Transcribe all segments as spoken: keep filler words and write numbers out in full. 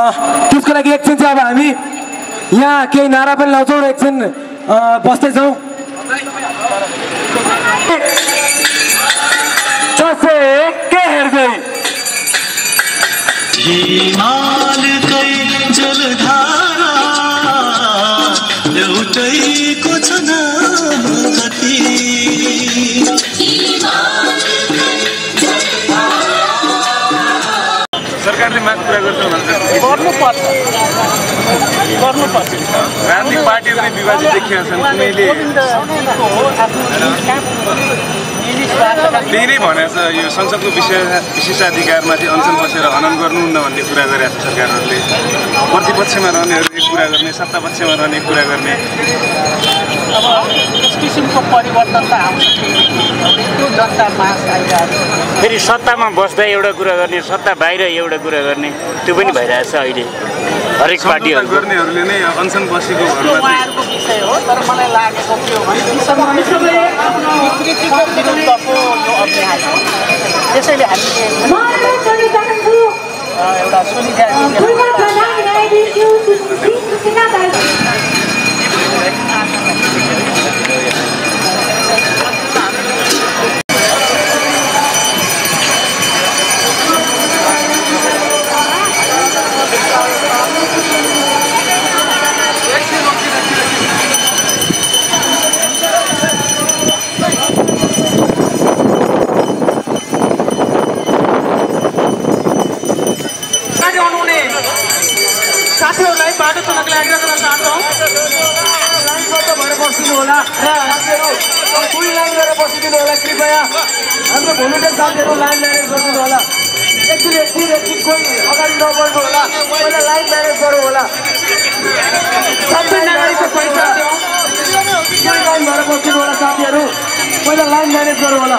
त्यसको लागि एकछिन चाहिँ अब हामी यहाँ केही नारा पनि लाउँछौँ र एकछिन बस्दैछौँ। जसै के हेर्दै हिमालकै जलधारा एउटैको छ कति सरकारले माग पुरा गर्छ भन्छ गर्नुपर्छ गर्नुपर्छ राजनीतिक पार्टीहरूले विभाजित देखिएका छन् कुनैले त्यही नै भनेको छ यो संसदको विशेष विशेषाधिकारमाथि अनसन बसेर हनन गर्नुहुन्न भन्ने कुरा गरेका छ सरकारहरूले। प्रतिपक्षमा रहनेहरू एक कुरा गर्ने सत्ता पक्षमा रहने कुरा गर्ने अब यस किसिमको परिवर्तन त आउँछ त्यो जनतामा फेरि सत्तामा बस्दा एउटा कुरा गर्ने सत्ता बाहिर एउटा कुरा गर्ने त्यो पनि भइरहेछ अहिले हरेक पार्टीहरू गर्नेहरूले नै अनसन बसेको उहाँहरूको विषय हो। तर मलाई लागेको के हो भने विकृतिको विरुद्धको यो अभ्यास हो। त्यसैले हामीले एउटा सोलिडारिटी साथीहरूलाई बाटो चलाउनको लागि आग्रह गर्न चाहन्छौँ। लाइन बन्द भएर बसिदिनु होला र साथीहरू फुल लाइन गरेर बसिदिनु होला। कृपया हाम्रो भोलिन्टियर साथीहरू लाइन म्यानेज गरिदिनु होला। एकछिन एकछिन एकछिन कोही अगाडि नबढ्नु होला। पहिला लाइन म्यानेज गरौँ होला। सबै नागरिकको पैसा कोही लाइन भएर बसिदिनु होला। साथीहरू पहिला लाइन म्यानेज गरौँ होला।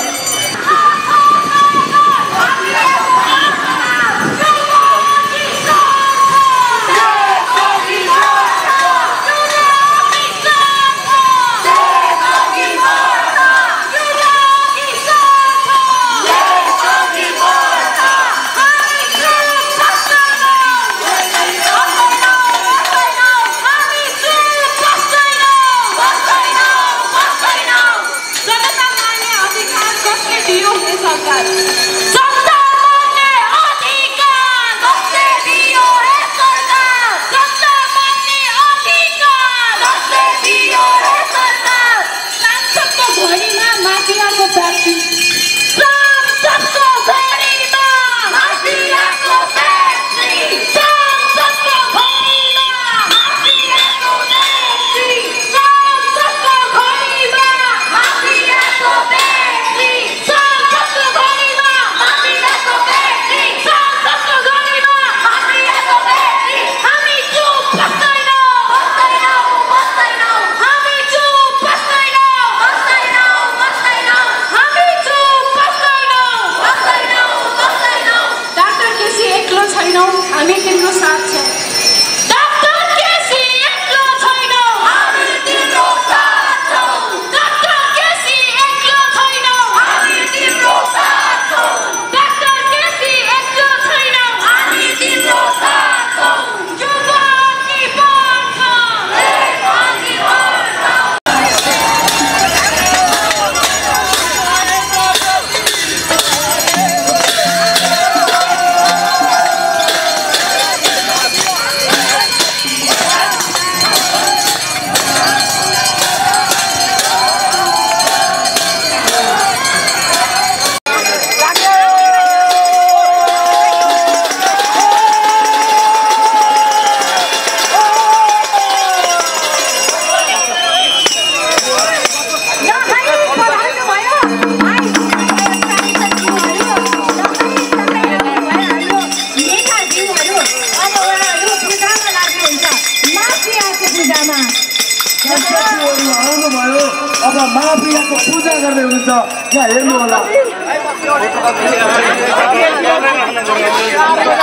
अब महाप्रियाको पूजा गर्दै हुनुहुन्छ यहाँ हेर्नु होला।